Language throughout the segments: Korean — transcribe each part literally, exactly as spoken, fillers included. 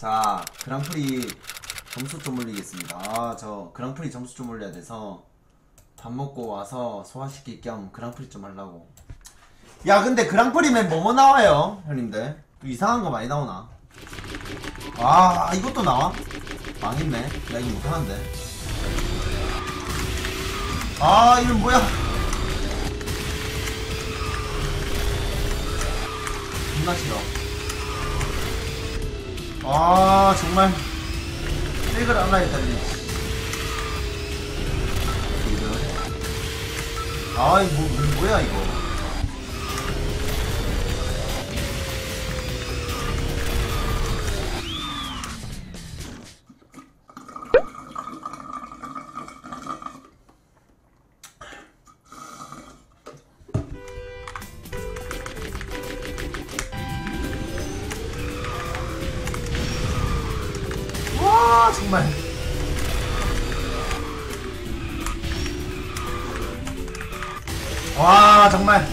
자, 그랑프리 점수 좀 올리겠습니다. 아, 저 그랑프리 점수 좀 올려야 돼서 밥 먹고 와서 소화시킬 겸 그랑프리 좀 하려고. 야, 근데 그랑프리면 뭐뭐 나와요, 형님들? 또 이상한 거 많이 나오나? 아, 이것도 나와? 망했네. 나 이거 못하는데. 아, 이건 뭐야? 존나 싫어. 아, 정말 백을 안 하겠다. 아, 이거 뭐, 뭐, 뭐야 이거. 와, 정말. 와, 정말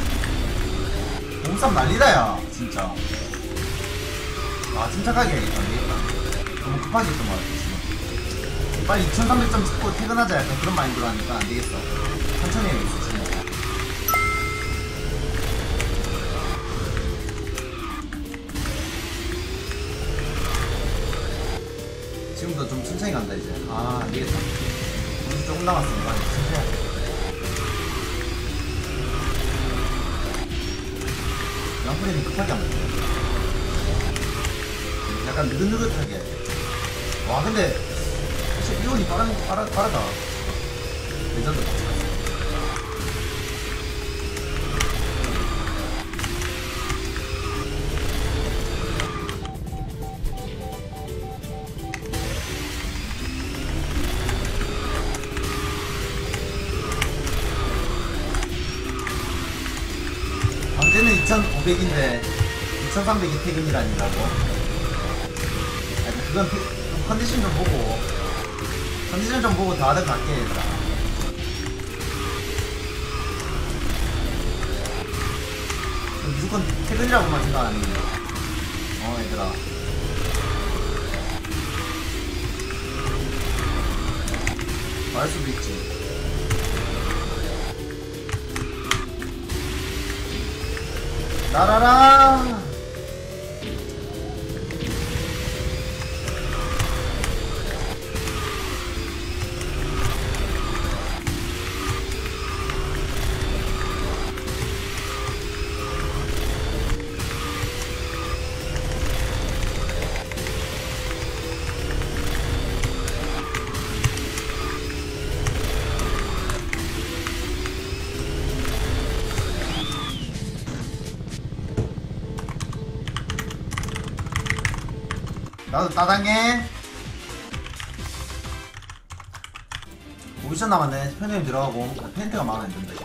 몸싸움 난리다 야 진짜. 아, 침착하게 해야겠다. 안되겠다. 너무 급하게 했던 것 같아 지금. 빨리 이천삼백 점 찍고 퇴근하자 약간 그런 마인드로 하니까 안되겠어. 천천히 해야겠어 지금. 지금도 좀 천천히 간다 이제. 아, 안되겠다. 점수 조금 남았으니까 천천히 하자. 양푼이는 급하게 하면 돼. 약간 느긋느긋하게. 와, 근데 진짜 이온이 빠른, 빠르, 빠르다. 레전드. 방제는 이천오백인데 이천삼백이 퇴근이라니라고. 그건 컨디션 좀 보고 컨디션 좀 보고 다들 갈게. 얘들아, 무조건 퇴근이라고만 생각하니. 어, 얘들아. 말할 수도 있지. 나라라. 나도 따당해. 오 미션 남았네. 팬텀이 들어가고. 팬트가 마음에 안 든다.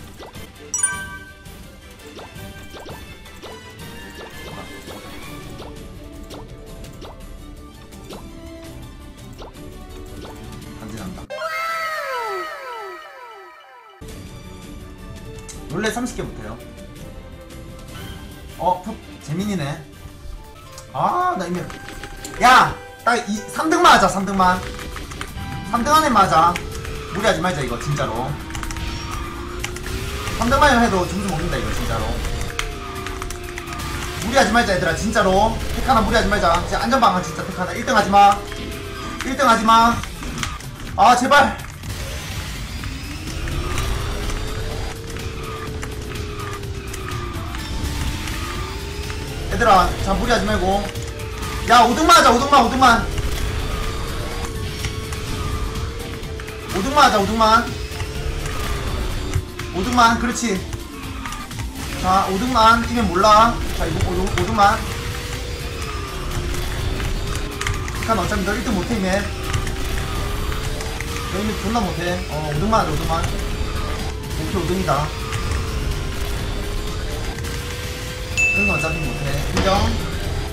간지난다. 원래 삼십 개부터요. 어, 푹 재민이네. 아, 나 이미. 야! 딱 이, 삼 등만 하자, 삼 등만. 삼 등 안에 맞아. 무리하지 말자, 이거, 진짜로. 삼 등만 해도 점수 먹는다, 이거, 진짜로. 무리하지 말자, 얘들아, 진짜로. 택 하나 무리하지 말자. 진짜 안전방어, 진짜 택 하나. 일 등 하지 마. 일 등 하지 마. 아, 제발. 얘들아, 자, 무리하지 말고. 야, 오 등만 하자, 오 등만, 오 등만. 오 등만 하자, 오 등만. 오 등만, 그렇지. 자, 오 등만. 뛰면 몰라. 자, 이거 오 등만. 칸 어차피 너 일 등 못해, 이면. 너 이미 존나 못해. 어, 오 등만 하자, 오 등만. 오케이, 오 등이다. 응, 어차피 못해. 인정.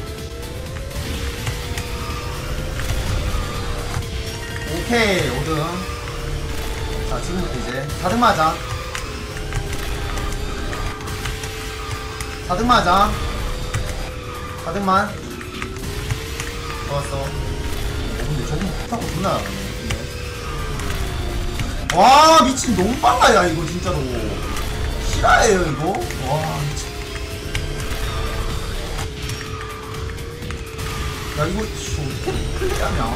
오케이, 오 등. 자, 지금부터 이제 사 등만 하자. 사 등만 하자. 사 등만. 좋았어. 어, 근데 저거 타고 존나 나가네. 와 미친 너무 빨라. 야 이거 진짜로 실화예요 이거. 와 미친. 야 이거 어떻게 플레이하냐.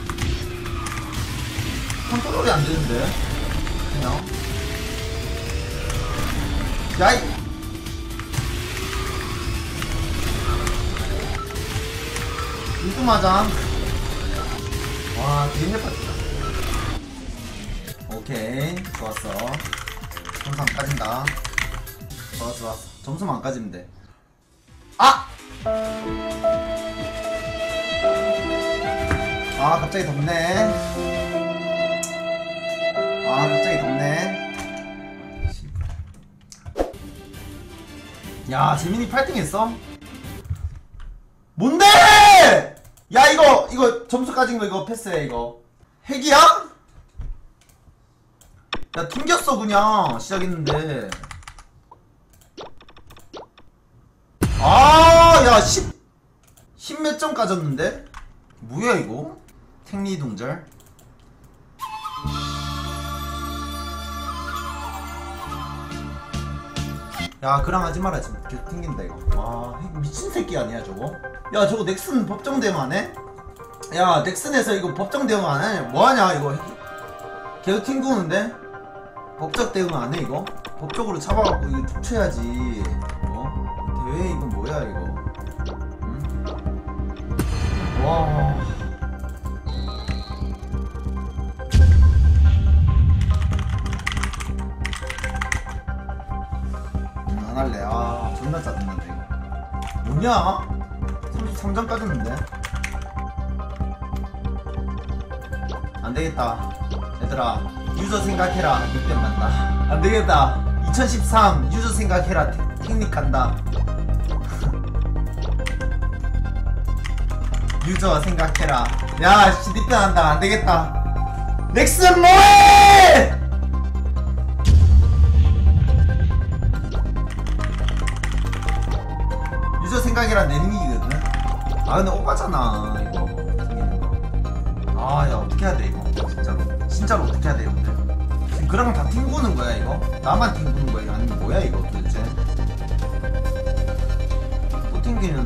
컨트롤이 안 되는데 그냥. 야이 궁금하자. 와 되게 해봤다. 오케이 좋았어. 점수 안 까진다. 좋았어 좋았어. 점수만 안 까지면 돼. 아! 아 갑자기 덥네. 아 갑자기 덥네. 야 재민이 팔 등 했어? 뭔데! 야 이거 이거 점수 까진 거 이거 패스해 이거. 핵이야? 야 튕겼어 그냥 시작했는데. 아야 십 십 몇 점 까졌는데? 뭐야 이거? 택리 동절. 야 그랑 하지마라 지금 계속 튕긴다 이거. 와 미친 새끼 아니야 저거? 야 저거 넥슨 법정 대응 안해? 야 넥슨에서 이거 법정 대응 안해? 뭐하냐 이거. 계속 튕구는데? 법적 대응 안해 이거? 법적으로 잡아갖고 이거 툭 쳐야지. 어? 대회 이거 뭐야 이거. 응? 와 안할래. 아 존나 짜증난다 이거. 뭐냐? 삼십삼 점 까졌는데? 안되겠다 얘들아 유저 생각해라. 육 점 간다. 안되겠다 이천십삼 유저 생각해라. 테크닉 간다. 유저 생각해라. 야씨 니 편 한다. 안되겠다. 넥슨 뭐해! 유저 생각이란 내능이거든. 아 근데 오바잖아 이거 생기는 거. 아 야 어떻게 해야 돼 이거 진짜로. 진짜로 어떻게 해야 돼 이거. 지금 그랑 다 튕구는 거야 이거? 나만 튕구는 거야 아니면 뭐야 이거 도대체. 또 튕기면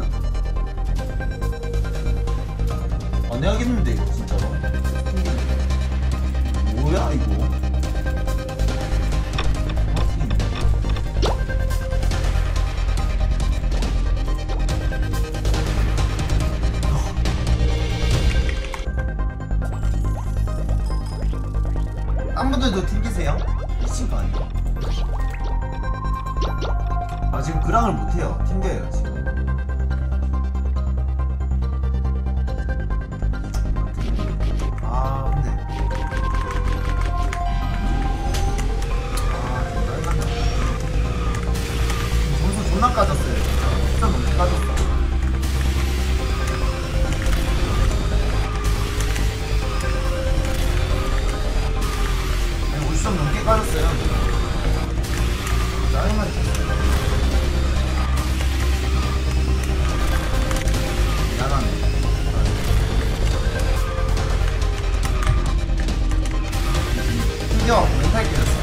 안 해야겠는데 이거 진짜로. 튕기는 뭐야 이거. 딴 분들도 튕기세요? 미친 거 아니야? 아 지금 그랑을 못해요. 튕겨요 지금. 아 근데 아 지금 빨간다. 점수 존나 까졌어요 진짜. 진짜 너무 까졌어. 좀 넘게 까졌어요. 짜증나게 미안하네. 튕겨 멘탈 깨졌어.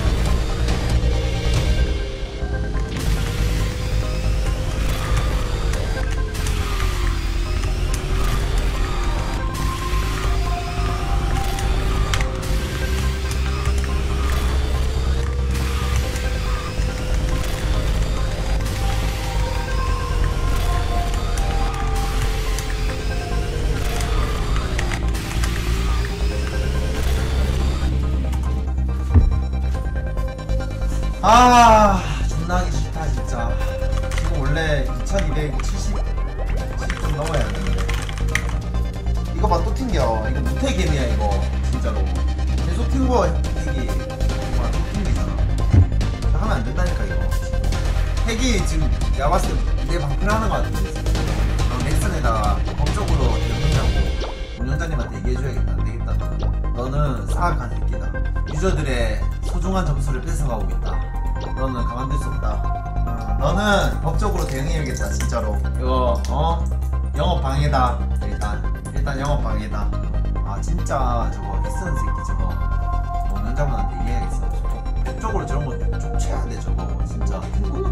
아 존나 하기 싫다 진짜. 지금 원래 이천이백칠십 좀 넘어야 되는데 이거 봐 또 튕겨. 이거 못해 게임이야 이거 진짜로. 계속 튕겨 핵이. 정말 또 튕기잖아. 하면 안 된다니까 이거. 핵이 지금 내가 봤을 때 내 방패를 하는 거 같은데. 어, 넥슨에다가 법적으로 대응이라고 운영자님한테 얘기해줘야겠다. 안 되겠다. 너는 사악한 새끼다. 유저들의 소중한 점수를 뺏어가고 있다. 너는 가만둘 수 없다. 어, 너는 법적으로 대응해야겠다 진짜로. 이거 어 영업 방해다. 일단 일단 영업방해다. 아 진짜 저거 히스는 새끼 저거 먹는 자분한테 이해하겠어. 저거 내 쪽으로 저런 거 쫓아야 돼 저거 진짜.